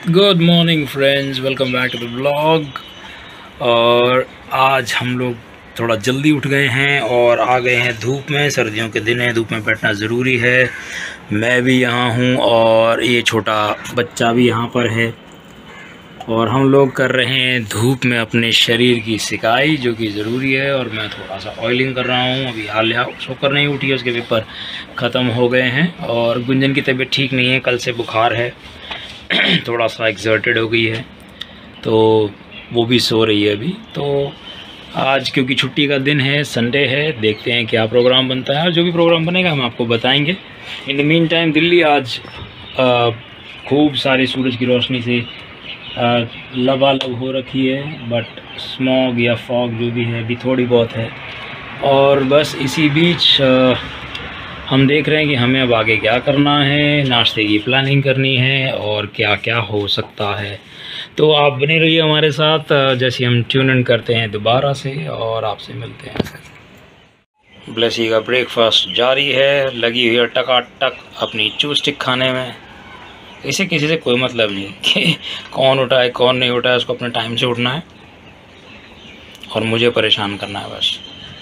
Good morning friends, welcome back to the blog. और आज हम लोग थोड़ा जल्दी उठ गए हैं और आ गए हैं धूप में। सर्दियों के दिन है, धूप में बैठना ज़रूरी है। मैं भी यहाँ हूँ और ये छोटा बच्चा भी यहाँ पर है और हम लोग कर रहे हैं धूप में अपने शरीर की सिकाई, जो कि ज़रूरी है। और मैं थोड़ा सा ऑयलिंग कर रहा हूँ। अभी हाल सोकर नहीं उठी है, उसके पेपर ख़त्म हो गए हैं। और गुंजन की तबीयत ठीक नहीं है, कल से बुखार है, थोड़ा सा एक्सर्टेड हो गई है, तो वो भी सो रही है अभी। तो आज क्योंकि छुट्टी का दिन है, संडे है, देखते हैं क्या प्रोग्राम बनता है और जो भी प्रोग्राम बनेगा हम आपको बताएंगे। In the mean time Delhi आज खूब सारी सूरज की रोशनी से लबालब हो रखी है, बट स्मॉग या फॉग जो भी है अभी थोड़ी बहुत है। और बस इसी बीच हम देख रहे हैं कि हमें अब आगे क्या करना है, नाश्ते की प्लानिंग करनी है और क्या क्या हो सकता है। तो आप बने रहिए हमारे साथ, जैसे हम ट्यून इन करते हैं दोबारा से और आपसे मिलते हैं। ब्लेसी का ब्रेकफास्ट जारी है, लगी हुई है टकाटक अपनी चूस्टिक खाने में। इसे किसी से कोई मतलब नहीं कि कौन उठा है कौन नहीं उठा है, उसको अपने टाइम से उठना है और मुझे परेशान करना है बस।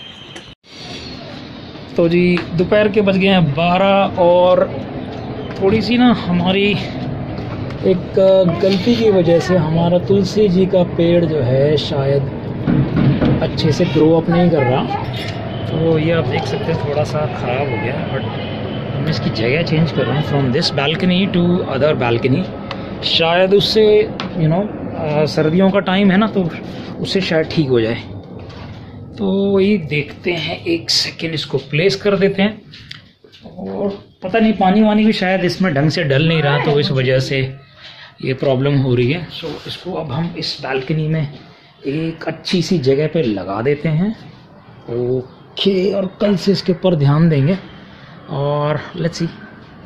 तो जी दोपहर के बज गए हैं 12 और थोड़ी सी ना हमारी एक गलती की वजह से हमारा तुलसी जी का पेड़ जो है शायद अच्छे से ग्रो अप नहीं कर रहा। तो ये आप देख सकते हैं थोड़ा सा ख़राब हो गया, बट मैं इसकी जगह चेंज कर रहा हूँ from this balcony to other balcony. शायद उससे सर्दियों का टाइम है ना, तो उससे शायद ठीक हो जाए। तो वही देखते हैं, एक सेकेंड इसको प्लेस कर देते हैं। और पता नहीं पानी वानी भी शायद इसमें ढंग से डल नहीं रहा, तो इस वजह से ये प्रॉब्लम हो रही है। सो इसको अब हम इस बालकनी में एक अच्छी सी जगह पे लगा देते हैं। ओके, और कल से इसके ऊपर ध्यान देंगे और लेट्स सी।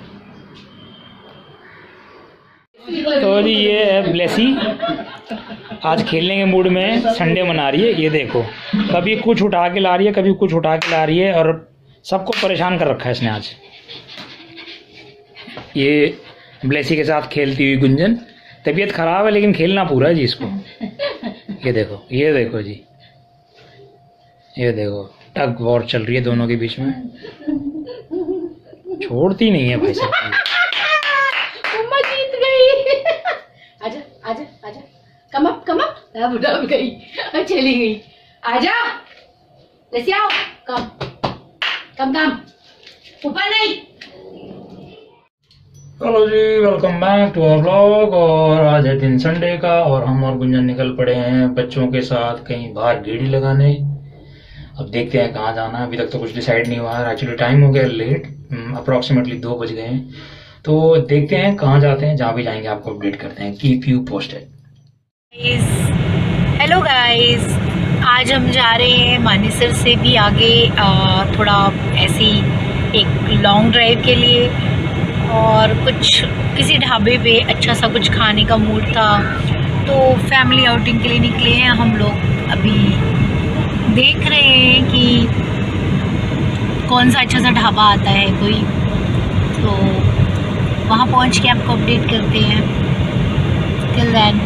तो जी ये है ब्लेसी, आज खेलने के मूड में, संडे मना रही है। ये देखो, कभी कुछ उठा के ला रही है, कभी कुछ उठा के ला रही है और सबको परेशान कर रखा है इसने आज। ये ब्लेसी के साथ खेलती हुई गुंजन, तबीयत खराब है लेकिन खेलना पूरा है जी इसको। ये देखो, ये देखो जी, ये देखो टग वॉर चल रही है दोनों के बीच में, छोड़ती नहीं है भाई साहब। मम्मा जीत गई। आजा आजा आजा, कम अप अब गई, चली गई। आजा, लेसी आओ, कम ऊपर नहीं। हेलो जी, welcome back to our vlog. और आज है दिन संडे का और हम और गुंजन निकल पड़े हैं बच्चों के साथ कहीं बाहर गेड़ी लगाने। अब देखते हैं कहाँ जाना है, अभी तक तो कुछ डिसाइड नहीं हुआ है। एक्चुअली टाइम हो गया लेट, अप्रॉक्सीमेटली 2 बज गए हैं। तो देखते हैं कहाँ जाते हैं, जहाँ भी जाएंगे आपको अपडेट करते हैं। Keep you posted. Hello guys, आज हम जा रहे हैं मानेसर से भी आगे, थोड़ा ऐसी एक लॉन्ग ड्राइव के लिए। और कुछ किसी ढाबे पे अच्छा सा कुछ खाने का मूड था, तो फैमिली आउटिंग के लिए निकले हैं हम लोग। अभी देख रहे हैं कि कौन सा अच्छा सा ढाबा आता है कोई, तो वहाँ पहुँच के आपको अपडेट करते हैं। टिल देन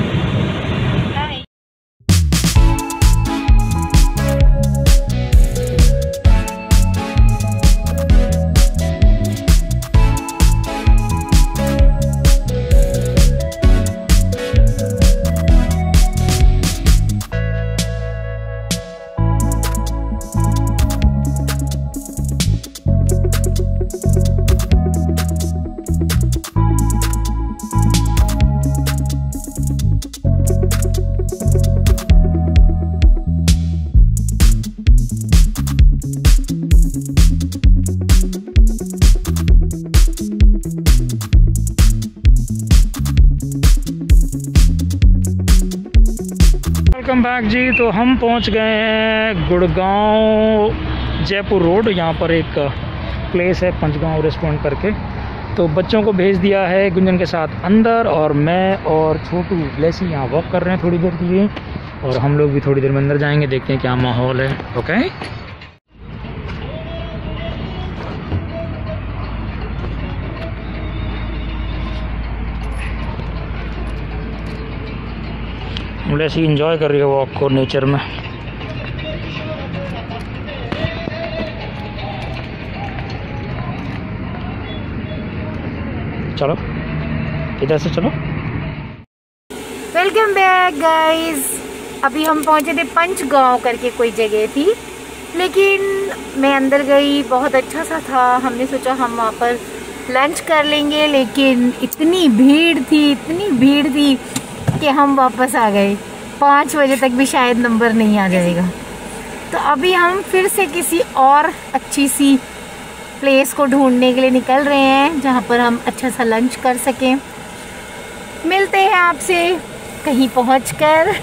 वेलकम बैक जी। तो हम पहुंच गए हैं गुड़गांव जयपुर रोड। यहाँ पर एक प्लेस है पंचगांव रेस्टोरेंट करके। तो बच्चों को भेज दिया है गुंजन के साथ अंदर, और मैं और छोटू ब्लेसी यहाँ वॉक कर रहे हैं थोड़ी देर के लिए, और हम लोग भी थोड़ी देर में अंदर जाएंगे, देखते हैं क्या माहौल है। ओके, ब्लेसी इंजॉय कर रही है वॉक को नेचर में। चलो इधर से चलो। Welcome back guys. अभी हम पहुंचे थे पंचगांव करके कोई जगह थी, लेकिन मैं अंदर गई, बहुत अच्छा सा था। हमने सोचा हम वहाँ पर लंच कर लेंगे, लेकिन इतनी भीड़ थी कि हम वापस आ गए। 5 बजे तक भी शायद नंबर नहीं आ जाएगा। तो अभी हम फिर से किसी और अच्छी सी प्लेस को ढूंढने के लिए निकल रहे हैं, जहाँ पर हम अच्छा सा लंच कर सकें। मिलते हैं आपसे कहीं पहुँचकर।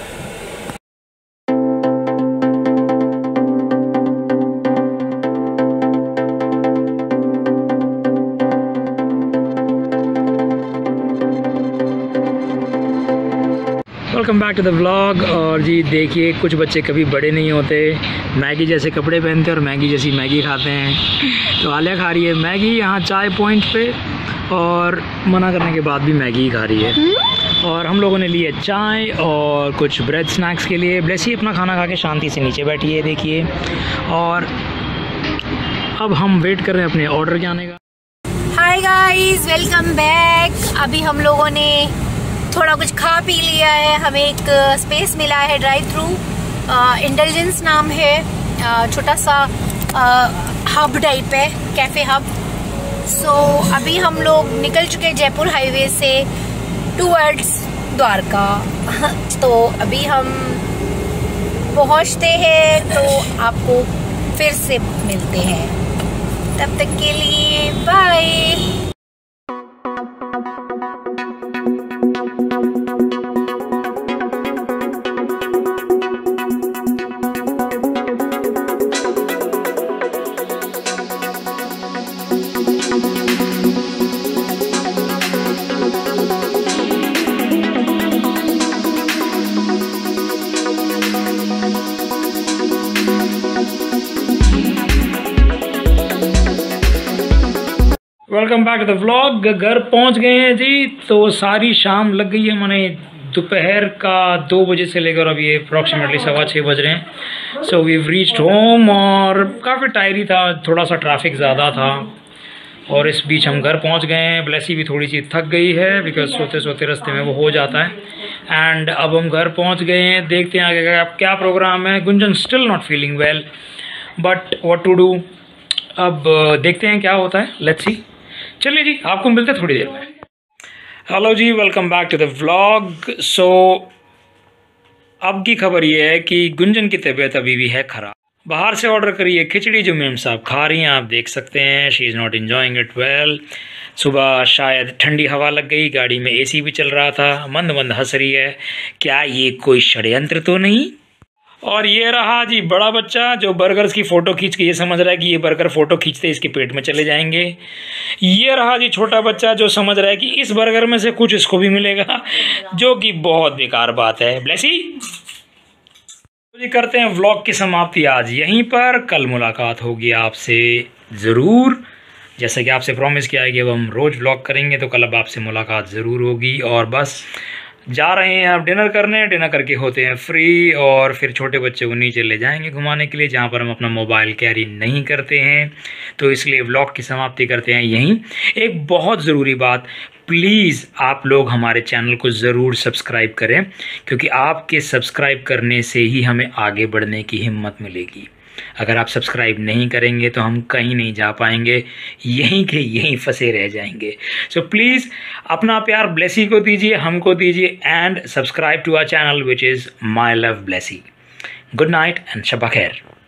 Welcome back to the vlog. और जी देखिए, कुछ बच्चे कभी बड़े नहीं होते, मैगी जैसे कपड़े पहनते हैं और मैगी जैसी मैगी खाते हैं। तो आलिया खा रही है मैगी यहाँ चाय पॉइंट पे, और मना करने के बाद भी मैगी ही खा रही है। और हम लोगों ने लिए चाय और कुछ ब्रेड स्नैक्स के लिए। ब्लेसी अपना खाना खा के शांति से नीचे बैठी है देखिए। और अब हम वेट कर रहे हैं अपने ऑर्डर के आने का। Hi guys, welcome back. अभी हम लोगों ने थोड़ा कुछ खा पी लिया है। हमें एक स्पेस मिला है ड्राइव थ्रू, इंटेलिजेंस नाम है, छोटा सा हब टाइप है, कैफे हब। सो अभी हम लोग निकल चुके हैं जयपुर हाईवे से टूवर्ड्स द्वारका। तो अभी हम पहुंचते हैं, तो आपको फिर से मिलते हैं। तब तक के लिए bye. Welcome back to the vlog. घर पहुंच गए हैं जी। तो सारी शाम लग गई है, मैंने दोपहर का 2 बजे से लेकर अभी ये अप्रॉक्सीमेटली 6:15 बज रहे हैं। सो वी रीच्ड होम, और काफ़ी टायरी था, थोड़ा सा ट्रैफिक ज़्यादा था, और इस बीच हम घर पहुंच गए हैं। ब्लेसी भी थोड़ी सी थक गई है, बिकॉज सोते सोते रास्ते में वो हो जाता है। एंड अब हम घर पहुंच गए हैं, देखते हैं आगे का क्या प्रोग्राम है। Gunjan still not feeling well, but what to do. अब देखते हैं क्या होता है, लेट्स सी। चलिए जी, आपको मिलते हैं थोड़ी देर में। हेलो जी, welcome back to the vlog. So अब की खबर ये है कि गुंजन की तबीयत अभी भी है ख़राब। बाहर से ऑर्डर करी है खिचड़ी, जो मैम साहब खा रही हैं, आप देख सकते हैं। She is not enjoying it well. सुबह शायद ठंडी हवा लग गई, गाड़ी में एसी भी चल रहा था, मंद मंद हंस रही है। क्या ये कोई षड्यंत्र तो नहीं? और ये रहा जी बड़ा बच्चा, जो बर्गर्स की फ़ोटो खींच के ये समझ रहा है कि ये बर्गर फ़ोटो खींचते इसके पेट में चले जाएंगे। ये रहा जी छोटा बच्चा, जो समझ रहा है कि इस बर्गर में से कुछ इसको भी मिलेगा, जो कि बहुत बेकार बात है। ब्लेसी जी, करते हैं व्लॉग की समाप्ति आज यहीं पर। कल मुलाकात होगी आपसे ज़रूर, जैसे कि आपसे प्रॉमिस किया है कि अब हम रोज़ व्लॉग करेंगे, तो कल अब आपसे मुलाकात ज़रूर होगी। और बस जा रहे हैं अब डिनर करने, डिनर करके होते हैं फ्री, और फिर छोटे बच्चे को नीचे ले जाएंगे घुमाने के लिए, जहाँ पर हम अपना मोबाइल कैरी नहीं करते हैं। तो इसलिए व्लॉग की समाप्ति करते हैं यहीं। एक बहुत ज़रूरी बात, प्लीज़ आप लोग हमारे चैनल को ज़रूर सब्सक्राइब करें, क्योंकि आपके सब्सक्राइब करने से ही हमें आगे बढ़ने की हिम्मत मिलेगी। अगर आप सब्सक्राइब नहीं करेंगे तो हम कहीं नहीं जा पाएंगे, यहीं के यहीं फंसे रह जाएंगे। सो प्लीज़ अपना प्यार ब्लेसी को दीजिए, हमको दीजिए, and subscribe to our channel which is my love Blessy. Good night and शब्बा खैर।